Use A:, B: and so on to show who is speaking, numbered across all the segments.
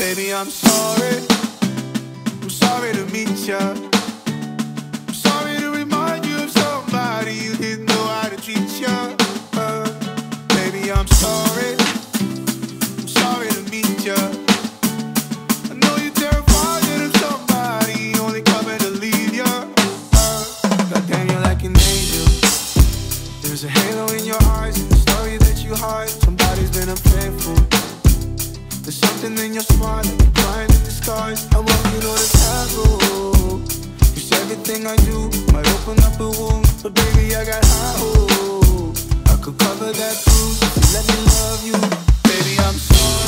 A: Baby, I'm sorry to meet ya. I'm sorry to remind you of somebody you didn't know how to treat ya. Baby, I'm sorry to meet ya. I know you're terrified of somebody only coming to lead ya. Goddamn, you're like an angel. There's a halo in your eyes and the story that you hide. Somebody's been unfaithful. There's something in your smile that you're crying in disguise. I want you to know the tackle. Cause everything I do might open up a wound, but baby, I got high hope. I could cover that bruise if you let me love you. Baby, I'm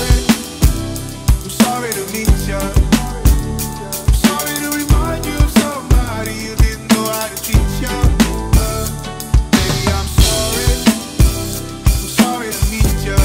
A: sorry to meet ya. I'm sorry to remind you of somebody you didn't know how to teach ya. Baby, I'm sorry to meet ya.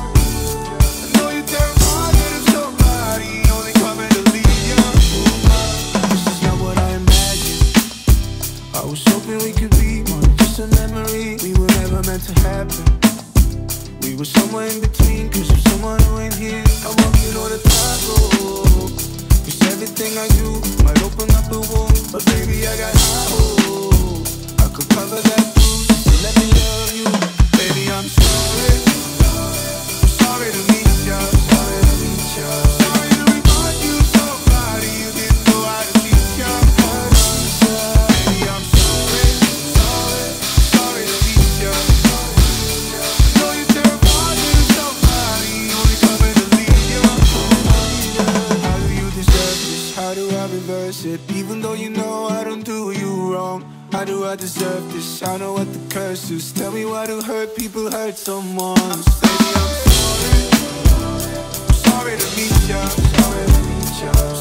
A: I was hoping we could be more than just a memory. We were never meant to happen. We were somewhere in between, cause of someone who ain't here. I want you to know the tackle. Cause everything I do might open up a wound, but baby, I got high hope. I could cover that bruise, so let me love you. Baby, I'm sorry to meet ya. Sorry to meet ya. Sorry to remind you of somebody you didn't know how to teach ya. Baby, I'm sorry to meet ya. I know you're terrified of somebody only coming to lead ya. How do you deserve this? How do I reverse it? Even though you know I don't do you wrong, how do I deserve this? I know what the curse is. Tell me why do hurt people hurt someone? Baby, I'm sorry to meet ya. Sorry to meet ya.